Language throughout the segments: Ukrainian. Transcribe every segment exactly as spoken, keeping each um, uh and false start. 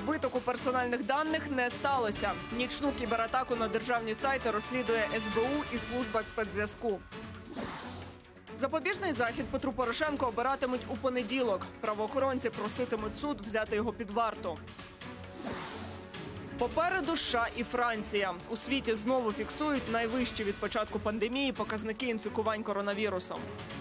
Витоку персональних даних не сталося. Нічну кібератаку на державні сайти розслідує ес бе у і служба спецзв'язку. Запобіжний захід Петру Порошенку обиратимуть у понеділок. Правоохоронці проситимуть суд взяти його під варту. Попереду США і Франція. У світі знову фіксують найвищі від початку пандемії показники інфікувань коронавірусом.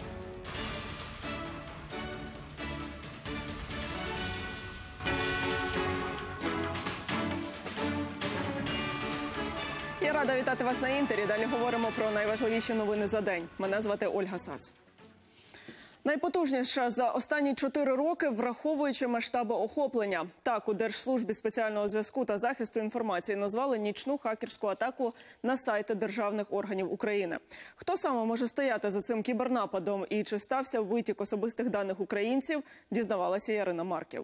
Я рада вітати вас на Інтері. Далі говоримо про найважливіші новини за день. Мене звати Ольга Сас. Найпотужніша за останні чотири роки, враховуючи масштаби охоплення. Так, у Держслужбі спеціального зв'язку та захисту інформації назвали нічну хакерську атаку на сайти державних органів України. Хто саме може стояти за цим кібернападом і чи стався витік особистих даних українців, дізнавалася Ярина Марків.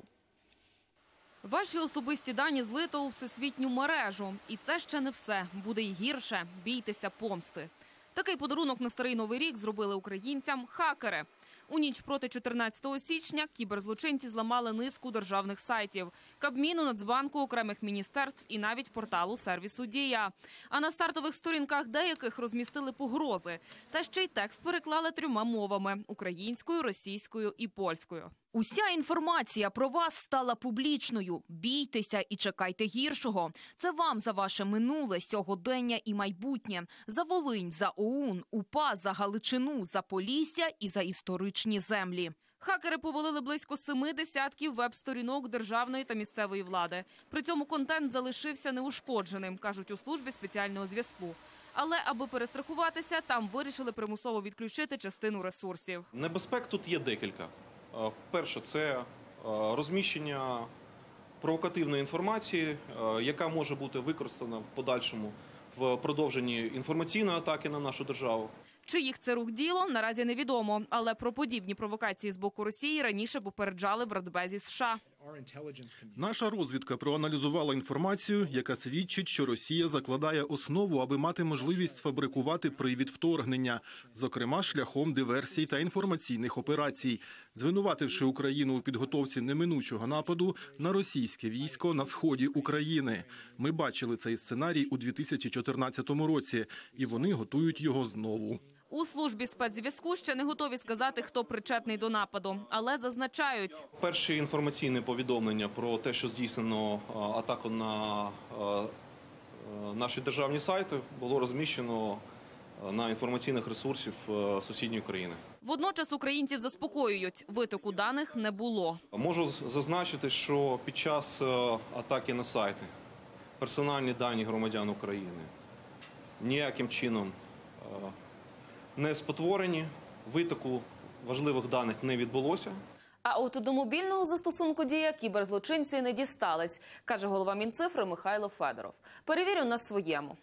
Ваші особисті дані злито у всесвітню мережу. І це ще не все. Буде й гірше. Бійтеся помсти. Такий подарунок на Старий Новий рік зробили українцям хакери. У ніч проти чотирнадцятого січня кіберзлочинці зламали низку державних сайтів – Кабміну, Нацбанку, окремих міністерств і навіть порталу сервісу «Дія». А на стартових сторінках деяких розмістили погрози. Та ще й текст переклали трьома мовами – українською, російською і польською. Уся інформація про вас стала публічною. Бійтеся і чекайте гіршого. Це вам за ваше минуле, сьогодення і майбутнє. За Волинь, за ОУН, УПА, за Галичину, за Полісся і за історичні землі. Хакери повалили близько семи десятків веб-сторінок державної та місцевої влади. При цьому контент залишився неушкодженим, кажуть у службі спеціального зв'язку. Але аби перестрахуватися, там вирішили примусово відключити частину ресурсів. Небезпек тут є декілька. Перше – це розміщення провокативної інформації, яка може бути використана в подальшому в продовженні інформаційної атаки на нашу державу. Чиїх це рук діло, наразі невідомо. Але про подібні провокації з боку Росії раніше попереджали в Радбезі США. Наша розвідка проаналізувала інформацію, яка свідчить, що Росія закладає основу, аби мати можливість сфабрикувати привід вторгнення, зокрема шляхом диверсій та інформаційних операцій, звинувативши Україну у підготовці неминучого нападу на російське військо на сході України. Ми бачили цей сценарій у дві тисячі чотирнадцятому році, і вони готують його знову. У службі спецзв'язку ще не готові сказати, хто причетний до нападу, але зазначають. Перші інформаційні повідомлення про те, що здійснено атаку на наші державні сайти, було розміщено на інформаційних ресурсах сусідньої країни. Водночас українців заспокоюють, витоку даних не було. Можу зазначити, що під час атаки на сайти персональні дані громадян України ніяким чином не спотворені, витоку важливих даних не відбулося. А от до мобільного застосунку «Дія» кіберзлочинці не дістались, каже голова Мінцифри Михайло Федоров. Перевірю на своєму.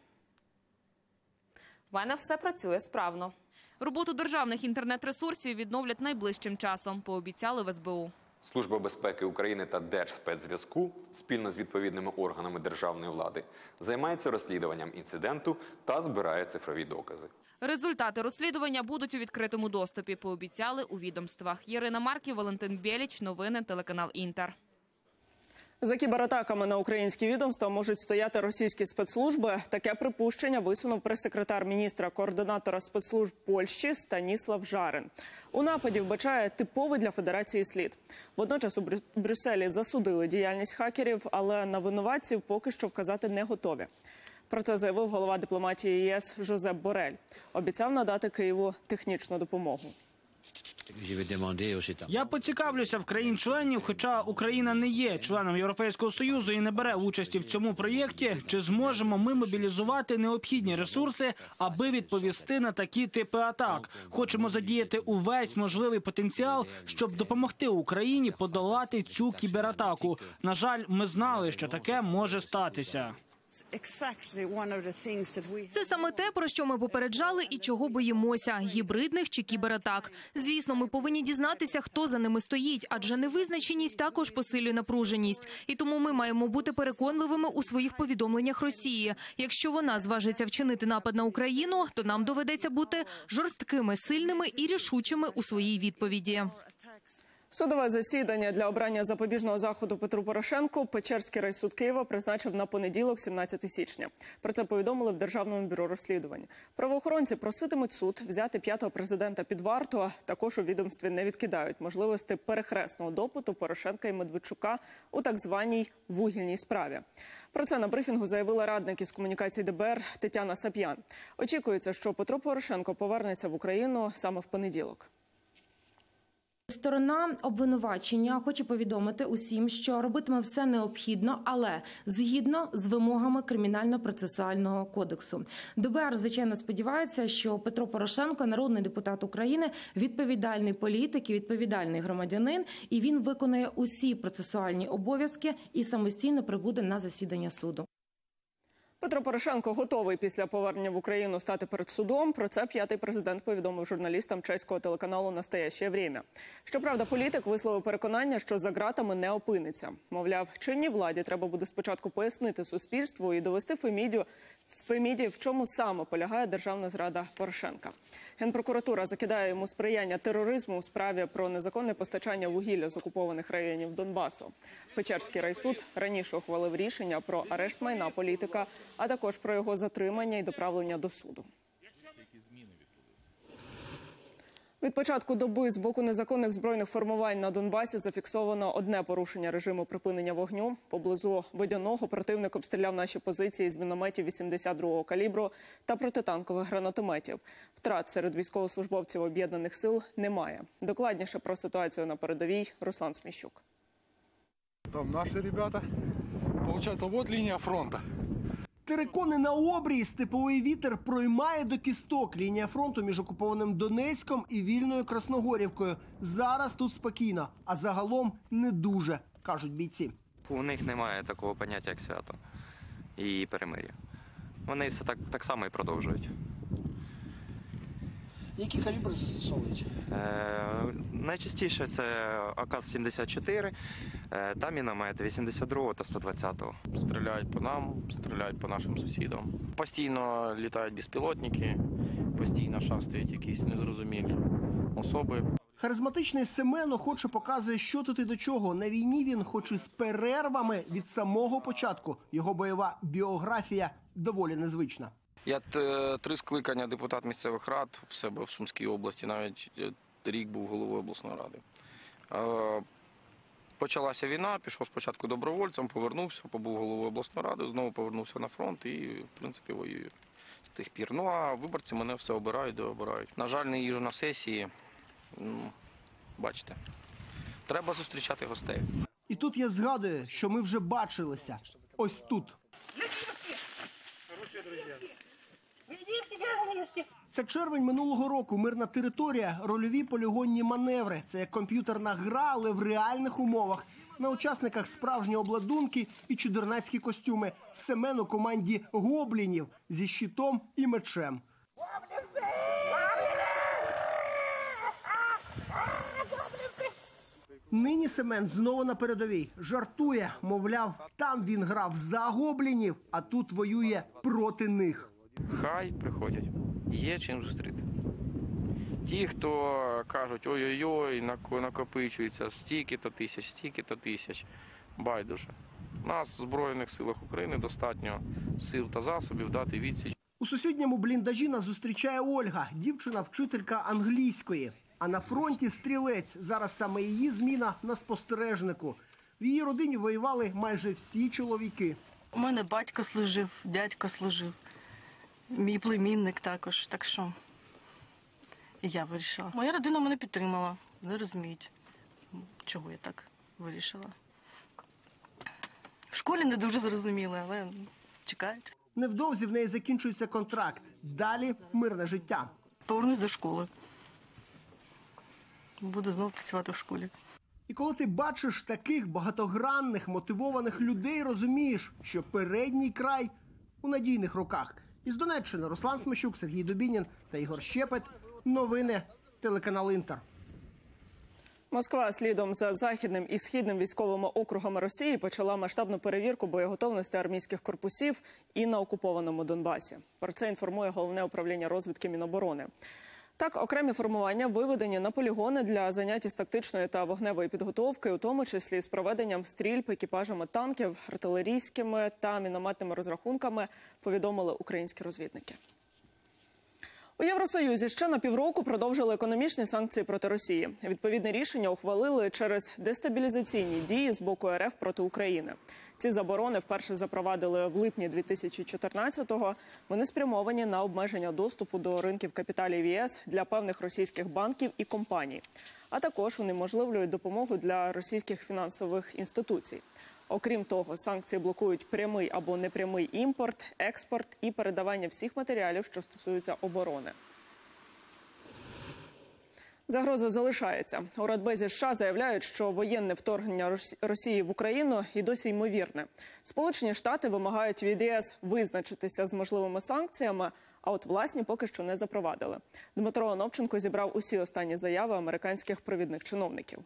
В мене все працює справно. Роботу державних інтернет-ресурсів відновлять найближчим часом, пообіцяли в ес бе у. Служба безпеки України та Держспецзв'язку спільно з відповідними органами державної влади займається розслідуванням інциденту та збирає цифрові докази. Результати розслідування будуть у відкритому доступі, пообіцяли у відомствах. Ярина Марків, Валентин Бєліч, новини, телеканал «Інтер». За кібератаками на українські відомства можуть стояти російські спецслужби. Таке припущення висунув прес-секретар міністра координатора спецслужб Польщі Станіслав Жарин. У нападі вбачає типовий для Федерації слід. Водночас у Брю... Брюсселі засудили діяльність хакерів, але на винуватців поки що вказати не готові. Про це заявив голова дипломатії ЄС Жозеп Борель. Обіцяв надати Києву технічну допомогу. Я поцікавлюся в країн-членів, хоча Україна не є членом Європейського Союзу і не бере участі в цьому проєкті, чи зможемо ми мобілізувати необхідні ресурси, аби відповісти на такі типи атак. Хочемо задіяти увесь можливий потенціал, щоб допомогти Україні подолати цю кібератаку. На жаль, ми знали, що таке може статися. Це саме те, про що ми попереджали і чого боїмося – гібридних чи кібератак. Звісно, ми повинні дізнатися, хто за ними стоїть, адже невизначеність також посилює напруженість. І тому ми маємо бути переконливими у своїх повідомленнях Росії. Якщо вона зважиться вчинити напад на Україну, то нам доведеться бути жорсткими, сильними і рішучими у своїй відповіді. Судове засідання для обрання запобіжного заходу Петру Порошенку Печерський райсуд Києва призначив на понеділок, сімнадцяте січня. Про це повідомили в Державному бюро розслідувань. Правоохоронці проситимуть суд взяти п'ятого президента під варту, а також у відомстві не відкидають можливості перехресного допиту Порошенка і Медведчука у так званій вугільній справі. Про це на брифінгу заявила радник із комунікації ДБР Тетяна Сап'ян. Очікується, що Петро Порошенко повернеться в Україну саме в понеділок. Сторона обвинувачення хоче повідомити усім, що робитиме все необхідно, але згідно з вимогами Кримінально-процесуального кодексу. ДБР, звичайно, сподівається, що Петро Порошенко – народний депутат України, відповідальний політик і відповідальний громадянин, і він виконує усі процесуальні обов'язки і самостійно прибуде на засідання суду. Петро Порошенко готовий після повернення в Україну стати перед судом. Про це п'ятий президент повідомив журналістам чеського телеканалу «Настоящее время». Щоправда, політик висловив переконання, що за ґратами не опиниться. Мовляв, чинній владі треба буде спочатку пояснити суспільству і довести Феміді, Феміді, в чому саме полягає державна зрада Порошенка. Генпрокуратура закидає йому сприяння тероризму у справі про незаконне постачання вугілля з окупованих районів Донбасу. Печерський райсуд раніше ухвалив рішення про арешт майна політика, а також про його затримання і доправлення до суду. Від початку доби з боку незаконних збройних формувань на Донбасі зафіксовано одне порушення режиму припинення вогню. Поблизу Водяного противник обстріляв наші позиції з мінометів вісімдесят другого калібру та протитанкових гранатометів. Втрат серед військовослужбовців об'єднаних сил немає. Докладніше про ситуацію на передовій Руслан Сміщук. Там наші ребята. Получається, вот лінія фронту. Терикони на обрії, степовий вітер проймає до кісток. Лінія фронту між окупованим Донецьком і вільною Красногорівкою. Зараз тут спокійно, а загалом не дуже, кажуть бійці. У них немає такого поняття, як свято і перемир'я. Вони все так, так само і продовжують. Які калібри застосовують? Е, найчастіше це А К сімдесят чотири, е, та міномети вісімдесят другого та сто двадцятого. Стріляють по нам, стріляють по нашим сусідам. Постійно літають безпілотники, постійно шастають якісь незрозумілі особи. Харизматичний Семен охоче показує, що тут і до чого. На війні він, хоч і з перервами, від самого початку. Його бойова біографія доволі незвична. Я три скликання депутат місцевих рад в себе в Сумській області, навіть рік був головою обласної ради. Почалася війна, пішов спочатку добровольцем, повернувся, побув головою обласної ради, знову повернувся на фронт і, в принципі, воюю з тих пір. Ну, а виборці мене все обирають, де обирають. На жаль, не їжджу на сесії, ну, бачите, треба зустрічати гостей. І тут я згадую, що ми вже бачилися. Ось тут. Це червень минулого року. Мирна територія, рольові полігонні маневри. Це як комп'ютерна гра, але в реальних умовах. На учасниках справжні обладунки і чудернацькі костюми. Семен у команді гоблінів зі щитом і мечем. Нині Семен знову на передовій. Жартує, мовляв, там він грав за гоблінів, а тут воює проти них. Хай приходять, є чим зустріти. Ті, хто кажуть, ой-ой-ой, накопичується стільки-то тисяч, стільки-то тисяч, байдуже. У нас в Збройних силах України достатньо сил та засобів дати відсіч. У сусідньому бліндажі нас зустрічає Ольга, дівчина-вчителька англійської. А на фронті стрілець. Зараз саме її зміна на спостережнику. В її родині воювали майже всі чоловіки. У мене батько служив, дядько служив. Мій племінник також, так що і я вирішила. Моя родина мене підтримала, вони розуміють, чого я так вирішила. В школі не дуже зрозуміли, але чекають. Невдовзі в неї закінчується контракт. Далі мирне життя. Повернусь до школи. Буду знову працювати в школі. І коли ти бачиш таких багатогранних, мотивованих людей, розумієш, що передній край у надійних руках. Із Донеччини Руслан Сміщук, Сергій Дубінін та Ігор Щепет. Новини, телеканал Інтер. Москва слідом за Західним і Східним військовими округами Росії почала масштабну перевірку боєготовності армійських корпусів і на окупованому Донбасі. Про це інформує Головне управління розвідки Міноборони. Так, окремі формування виведені на полігони для занять із тактичної та вогневої підготовки, у тому числі з проведенням стрільб екіпажами танків, артилерійськими та мінометними розрахунками, повідомили українські розвідники. У Євросоюзі ще на півроку продовжили економічні санкції проти Росії. Відповідне рішення ухвалили через дестабілізаційні дії з боку РФ проти України. Ці заборони вперше запровадили в липні дві тисячі чотирнадцятого. Вони спрямовані на обмеження доступу до ринків капіталів ЄС для певних російських банків і компаній. А також унеможливлюють допомогу для російських фінансових інституцій. Окрім того, санкції блокують прямий або непрямий імпорт, експорт і передавання всіх матеріалів, що стосуються оборони. Загроза залишається. У Радбезі США заявляють, що воєнне вторгнення Росії в Україну і досі ймовірне. Сполучені Штати вимагають від ЄС визначитися з можливими санкціями, а от власні поки що не запровадили. Дмитро Оновченко зібрав усі останні заяви американських провідних чиновників.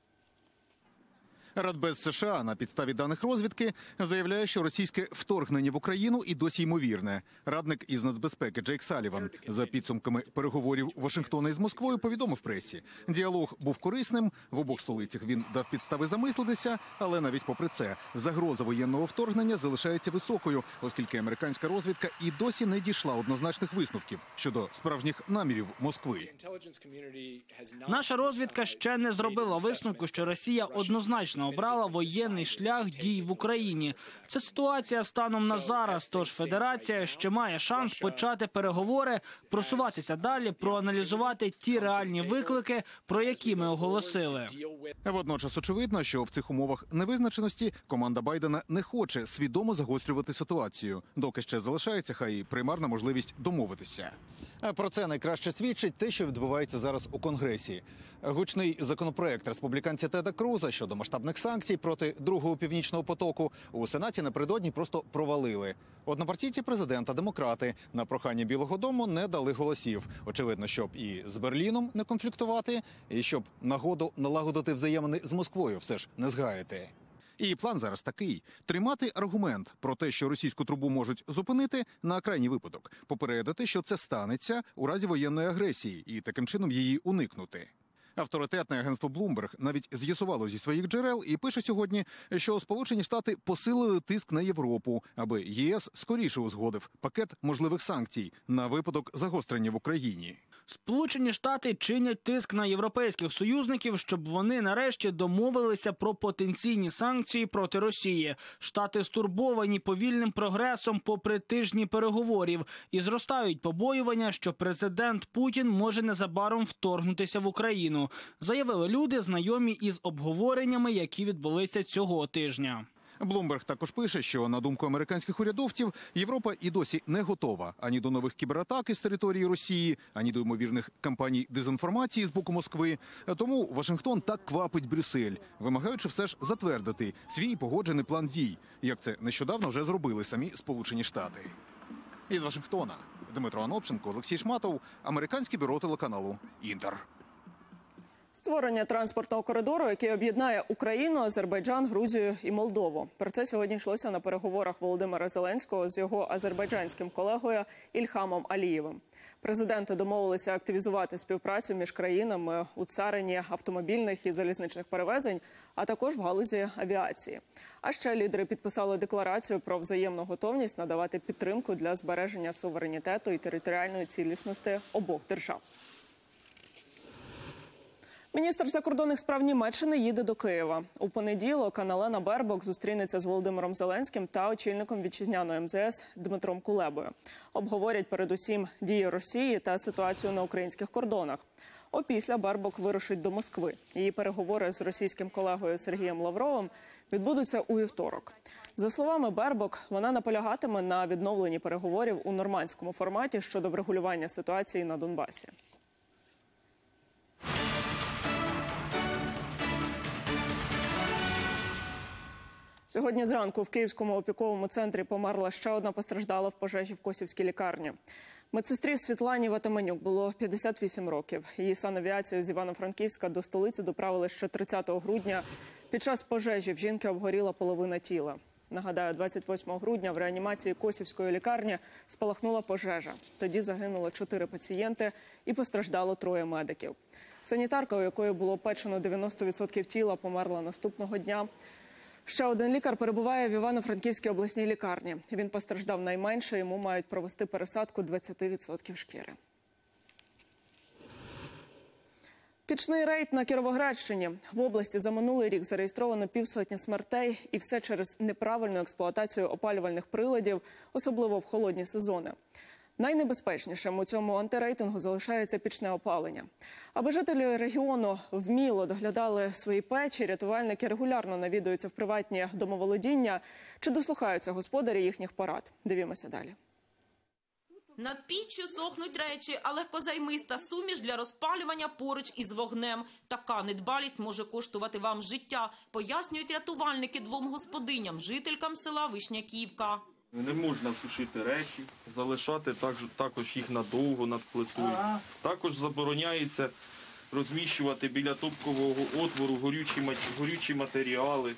Радбез США на підставі даних розвідки заявляє, що російське вторгнення в Україну і досі ймовірне. Радник із нацбезпеки Джейк Саліван за підсумками переговорів Вашингтона із Москвою повідомив пресі. Діалог був корисним, в обох столицях він дав підстави замислитися, але навіть попри це загроза воєнного вторгнення залишається високою, оскільки американська розвідка і досі не дійшла однозначних висновків щодо справжніх намірів Москви. Наша розвідка ще не зробила висновку, що Росія однозначно обрала воєнний шлях дій в Україні. Це ситуація станом на зараз, тож Федерація ще має шанс почати переговори, просуватися далі, проаналізувати ті реальні виклики, про які ми оголосили. Водночас очевидно, що в цих умовах невизначеності команда Байдена не хоче свідомо загострювати ситуацію, доки ще залишається хай і примарна можливість домовитися. Про це найкраще свідчить те, що відбувається зараз у Конгресі. Гучний законопроект республіканця Теда Круза щодо масштабних санкцій проти другого північного потоку у Сенаті напередодні просто провалили. Однопартійці президента, демократи, на прохання Білого дому не дали голосів. Очевидно, щоб і з Берліном не конфліктувати, і щоб нагоду налагодити взаємини з Москвою все ж не згаяти. І план зараз такий – тримати аргумент про те, що російську трубу можуть зупинити на крайній випадок, попередити, що це станеться у разі воєнної агресії і таким чином її уникнути. Авторитетне агентство Bloomberg навіть з'ясувало зі своїх джерел і пише сьогодні, що Сполучені Штати посилили тиск на Європу, аби ЄС скоріше узгодив пакет можливих санкцій на випадок загострення в Україні. Сполучені Штати чинять тиск на європейських союзників, щоб вони нарешті домовилися про потенційні санкції проти Росії. Штати стурбовані повільним прогресом попри тижні переговорів і зростають побоювання, що президент Путін може незабаром вторгнутися в Україну, заявили люди, знайомі із обговореннями, які відбулися цього тижня. Bloomberg також пише, що, на думку американських урядовців, Європа і досі не готова ані до нових кібератак із території Росії, ані до ймовірних кампаній дезінформації з боку Москви. Тому Вашингтон так квапить Брюссель, вимагаючи все ж затвердити свій погоджений план дій, як це нещодавно вже зробили самі Сполучені Штати. Із Вашингтона Дмитро Оновченко, Олексій Шматов, американське бюро телеканалу «Інтер». Створення транспортного коридору, який об'єднає Україну, Азербайджан, Грузію і Молдову. Про це сьогодні йшлося на переговорах Володимира Зеленського з його азербайджанським колегою Ільхамом Алієвим. Президенти домовилися активізувати співпрацю між країнами у царині автомобільних і залізничних перевезень, а також в галузі авіації. А ще лідери підписали декларацію про взаємну готовність надавати підтримку для збереження суверенітету і територіальної цілісності обох держав. Міністр закордонних справ Німеччини їде до Києва. У понеділок Анналена Бербок зустрінеться з Володимиром Зеленським та очільником вітчизняної ем зе ес Дмитром Кулебою. Обговорять передусім дії Росії та ситуацію на українських кордонах. Опісля Бербок вирушить до Москви. Її переговори з російським колегою Сергієм Лавровим відбудуться у вівторок. За словами Бербок, вона наполягатиме на відновленні переговорів у нормандському форматі щодо врегулювання ситуації на Донбасі. Сьогодні зранку в Київському опіковому центрі померла ще одна постраждала в пожежі в Косівській лікарні. Медсестрі Світлані Ватаменюк було п'ятдесят вісім років. Її санавіацією з Івано-Франківська до столиці доправили ще тридцятого грудня. Під час пожежі в жінки обгоріла половина тіла. Нагадаю, двадцять восьмого грудня в реанімації Косівської лікарні спалахнула пожежа. Тоді загинуло чотири пацієнти і постраждало троє медиків. Санітарка, у якої було печено дев'яносто відсотків тіла, померла наступного дня. Ще один лікар перебуває в Івано-Франківській обласній лікарні. Він постраждав найменше, йому мають провести пересадку двадцяти відсотків шкіри. Пічний рейд на Кіровоградщині. В області за минулий рік зареєстровано півсотні смертей, і все через неправильну експлуатацію опалювальних приладів, особливо в холодні сезони. Найнебезпечнішим у цьому антирейтингу залишається пічне опалення. Аби жителі регіону вміло доглядали свої печі, рятувальники регулярно навідуються в приватні домоволодіння. Чи дослухаються господарі їхніх порад? Дивімося далі. Над піччю сохнуть речі, а легкозаймиста суміш для розпалювання поруч із вогнем. Така недбалість може коштувати вам життя, пояснюють рятувальники двом господиням, жителькам села Вишняківка. Не можна сушити речі, залишати також їх надовго над плитою. Ага. Також забороняється розміщувати біля топкового отвору горючі, горючі матеріали.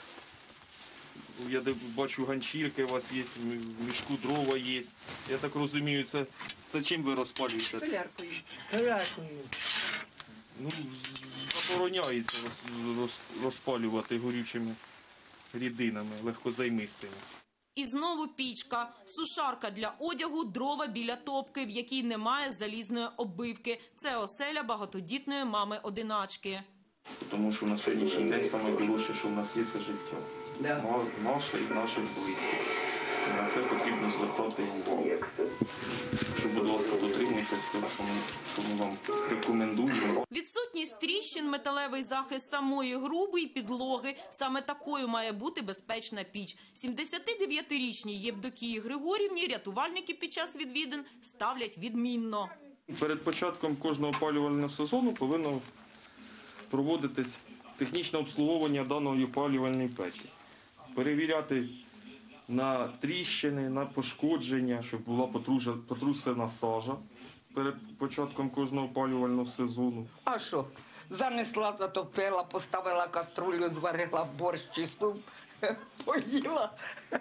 Я бачу, ганчірки у вас є, в мішку дрова є. Я так розумію, це, це чим ви розпалюєте? Соляркою. Соляркою. Ну, забороняється роз, роз, розпалювати горючими рідинами, легкозаймистими. І знову пічка, сушарка для одягу, дрова біля топки, в якій немає залізної оббивки. Це оселя багатодітної мами-одиначки. Тому що на сьогоднішній день саме більше, що в нас є, це життя. Да. Наше і наших близьких. На це потрібно звертати увагу. Що, будь ласка, дотримуйтесь того, що ми, що ми вам рекомендуємо. Відсутність тріщин, металевий захист самої груби і підлоги. Саме такою має бути безпечна піч. сімдесятидев'ятирічній Євдокії Григорівні рятувальники під час відвідин ставлять відмінно. Перед початком кожного опалювального сезону повинно проводитись технічне обслуговування даної опалювальної печі. Перевіряти на тріщини, на пошкодження, щоб була потрусена сажа перед початком кожного опалювального сезону. А що? Занесла, затопила, поставила каструлю, зварила борщ чи суп, поїла.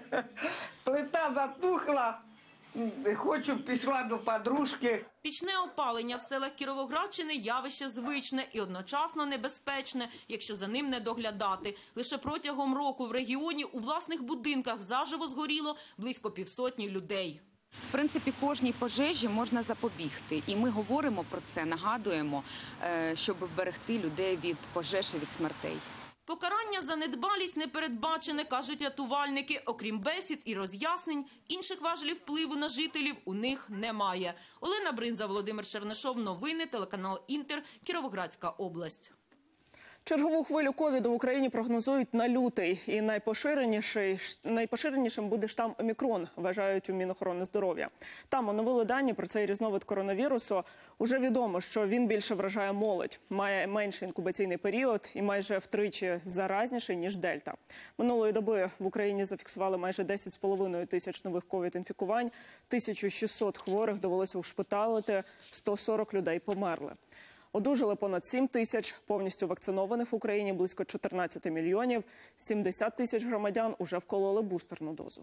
Плита затухла, хочу, пішла до подружки. Пічне опалення в селах Кіровоградщини – явище звичне і одночасно небезпечне, якщо за ним не доглядати. Лише протягом року в регіоні у власних будинках заживо згоріло близько півсотні людей. В принципі, кожній пожежі можна запобігти. І ми говоримо про це, нагадуємо, щоб вберегти людей від пожеж і від смертей. Покарання за недбалість не передбачене, кажуть рятувальники. Окрім бесід і роз'яснень, інших важелів впливу на жителів у них немає. Олена Бринза, Володимир Чернишов. Новини, телеканал «Інтер», Кіровоградська область. Чергову хвилю ковіду в Україні прогнозують на лютий. І найпоширенішим буде штам Омікрон, вважають у Мінохорони здоров'я. Там оновили дані про цей різновид коронавірусу. Уже відомо, що він більше вражає молодь, має менший інкубаційний період і майже втричі заразніший, ніж Дельта. Минулої доби в Україні зафіксували майже десять з половиною тисяч нових ковід-інфікувань, тисячу шістсот хворих довелося ушпиталити, сто сорок людей померли. Одужали понад сім тисяч, повністю вакцинованих в Україні близько чотирнадцять мільйонів, сімдесят тисяч громадян уже вкололи бустерну дозу.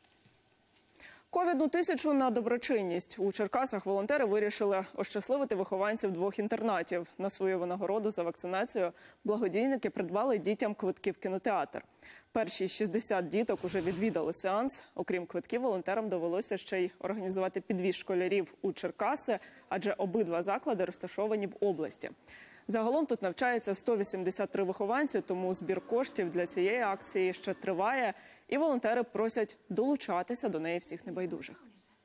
Ковідну тисячу на доброчинність. У Черкасах волонтери вирішили ощасливити вихованців двох інтернатів. На свою винагороду за вакцинацію благодійники придбали дітям квитки в кінотеатр. Перші шістдесят діток уже відвідали сеанс. Окрім квитків, волонтерам довелося ще й організувати підвіз школярів у Черкаси, адже обидва заклади розташовані в області. Загалом тут навчається сто вісімдесят три вихованці, тому збір коштів для цієї акції ще триває. І волонтери просять долучатися до неї всіх небайдужих.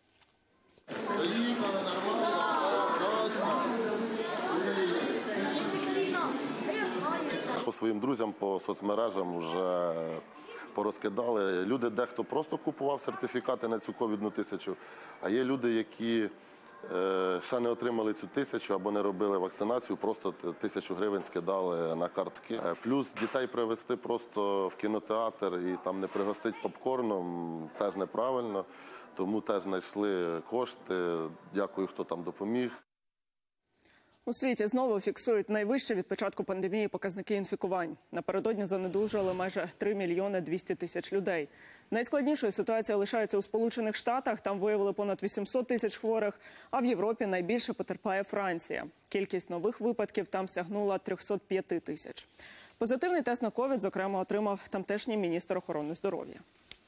По своїм друзям, по соцмережам вже порозкидали. Люди дехто просто купував сертифікати на цю ковідну тисячу, а є люди, які ще не отримали цю тисячу або не робили вакцинацію, просто тисячу гривень скидали на картки. Плюс дітей привезти просто в кінотеатр і там не пригостити попкорном теж неправильно, тому теж знайшли кошти. Дякую, хто там допоміг. У світі знову фіксують найвищі від початку пандемії показники інфікувань. Напередодні занедужали майже три мільйони двісті тисяч людей. Найскладнішою ситуація лишається у Сполучених Штатах. Там виявили понад вісімсот тисяч хворих, а в Європі найбільше потерпає Франція. Кількість нових випадків там сягнула триста п'ять тисяч. Позитивний тест на ковід, зокрема, отримав тамтешній міністр охорони здоров'я.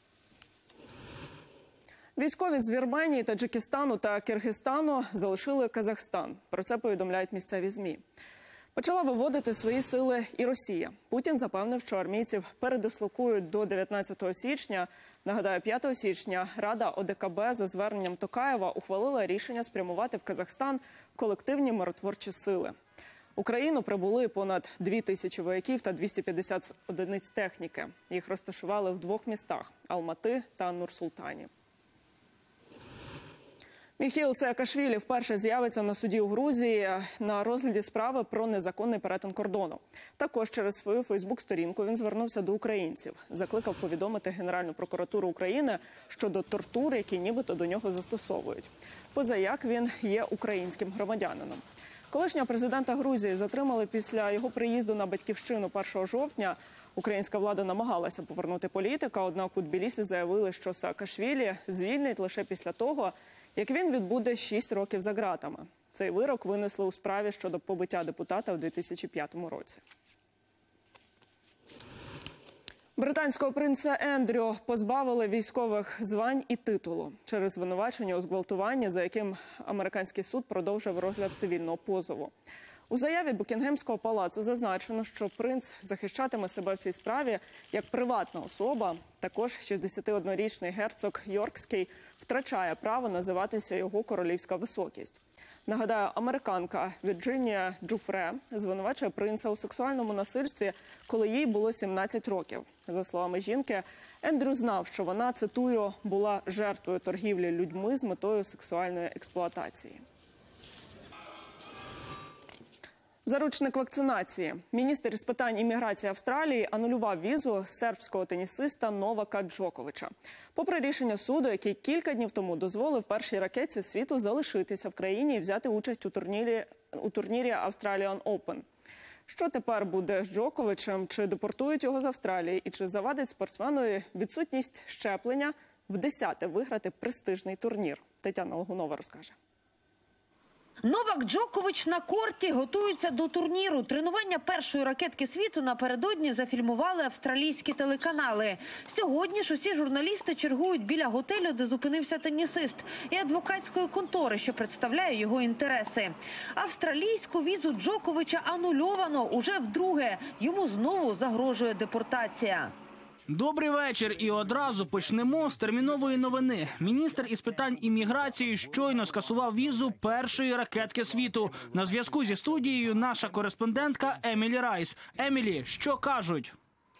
Військові з Вірменії, Таджикистану та Киргизстану залишили Казахстан. Про це повідомляють місцеві ЗМІ. Почала виводити свої сили і Росія. Путін запевнив, що армійців передислокують до дев'ятнадцятого січня. Нагадаю, п'ятого січня Рада О Де Ка Бе за зверненням Токаєва ухвалила рішення спрямувати в Казахстан колективні миротворчі сили. В Україну прибули понад дві тисячі вояків та двісті п'ятдесят одиниць техніки. Їх розташували в двох містах – Алмати та Нур-Султані. Міхеїл Саакашвілі вперше з'явиться на суді у Грузії на розгляді справи про незаконний перетин кордону. Також через свою фейсбук-сторінку він звернувся до українців. Закликав повідомити Генеральну прокуратуру України щодо тортур, які нібито до нього застосовують. Позаяк він є українським громадянином. Колишнього президента Грузії затримали після його приїзду на батьківщину першого жовтня. Українська влада намагалася повернути політика, однак у Тбілісі заявили, що Саакашвілі звільнять лише після того, як він відбуде шість років за ґратами. Цей вирок винесли у справі щодо побиття депутата в дві тисячі п'ятому році. Британського принца Ендрю позбавили військових звань і титулу через звинувачення у зґвалтуванні, за яким американський суд продовжив розгляд цивільного позову. У заяві Букінгемського палацу зазначено, що принц захищатиме себе в цій справі як приватна особа. Також шістдесятиоднорічний герцог Йоркський втрачає право називатися його королівська високість. Нагадаю, американка Вірджинія Джуфре звинувачує принца у сексуальному насильстві, коли їй було сімнадцять років. За словами жінки, Ендрю знав, що вона, цитую, була жертвою торгівлі людьми з метою сексуальної експлуатації. Заручник вакцинації. Міністр з питань імміграції Австралії анулював візу сербського тенісиста Новака Джоковича. Попри рішення суду, який кілька днів тому дозволив першій ракетці світу залишитися в країні і взяти участь у турнірі, у турнірі Australian Open. Що тепер буде з Джоковичем? Чи депортують його з Австралії? І чи завадить спортсменові відсутність щеплення в десяте виграти престижний турнір? Тетяна Логунова розкаже. Новак Джокович на корті готується до турніру. Тренування першої ракетки світу напередодні зафільмували австралійські телеканали. Сьогодні ж усі журналісти чергують біля готелю, де зупинився тенісист, і адвокатської контори, що представляє його інтереси. Австралійську візу Джоковича анульовано уже вдруге. Йому знову загрожує депортація. Добрий вечір. І одразу почнемо з термінової новини. Міністр із питань імміграції щойно скасував візу першої ракетки світу. На зв'язку зі студією наша кореспондентка Емілі Райс. Емілі, що кажуть?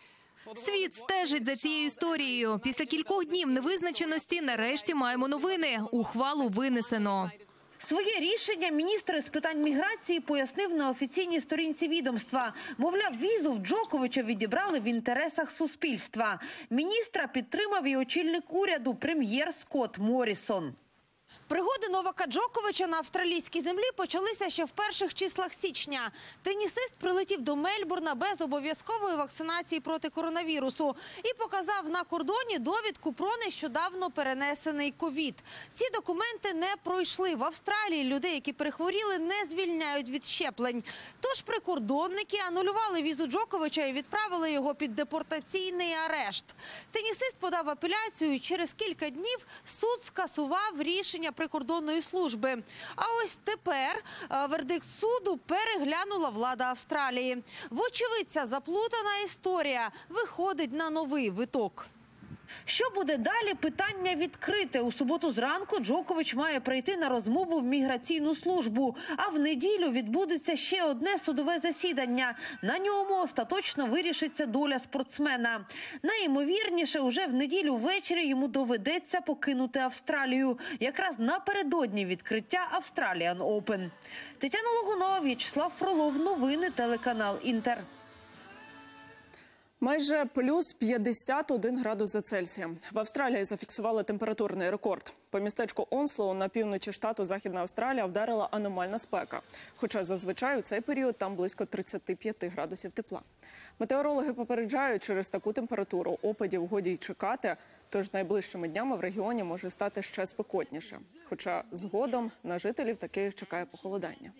Світ стежить за цією історією. Після кількох днів невизначеності нарешті маємо новини. Ухвалу винесено. Своє рішення міністр з питань міграції пояснив на офіційній сторінці відомства. Мовляв, візу в Джоковича відібрали в інтересах суспільства. Міністра підтримав і очільник уряду, прем'єр Скотт Морісон. Пригоди Новака Джоковича на австралійській землі почалися ще в перших числах січня. Тенісист прилетів до Мельбурна без обов'язкової вакцинації проти коронавірусу і показав на кордоні довідку про нещодавно перенесений ковід. Ці документи не пройшли. В Австралії людей, які перехворіли, не звільняють від щеплень. Тож прикордонники анулювали візу Джоковича і відправили його під депортаційний арешт. Тенісист подав апеляцію і через кілька днів суд скасував рішення прикордонної служби. А ось тепер вердикт суду переглянула влада Австралії. Вочевидь, ця заплутана історія виходить на новий виток. Що буде далі? Питання відкрите. У суботу зранку Джокович має прийти на розмову в міграційну службу. А в неділю відбудеться ще одне судове засідання. На ньому остаточно вирішиться доля спортсмена. Найімовірніше, уже в неділю ввечері йому доведеться покинути Австралію. Якраз напередодні відкриття Australian Open. Тетяна Логунова, В'ячеслав Фролов. Новини телеканал Інтер. Майже плюс п'ятдесят один градус за Цельсієм. В Австралії зафіксували температурний рекорд. По містечку Онслоу на півночі штату Західна Австралія вдарила аномальна спека. Хоча зазвичай у цей період там близько тридцяти п'яти градусів тепла. Метеорологи попереджають, через таку температуру опадів годі й чекати, тож найближчими днями в регіоні може стати ще спекотніше. Хоча згодом на жителів таки чекає похолодання.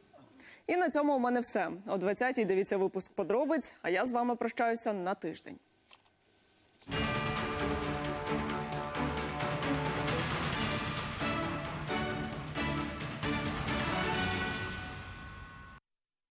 І на цьому у мене все. О двадцятій дивіться випуск подробиць, а я з вами прощаюся на тиждень.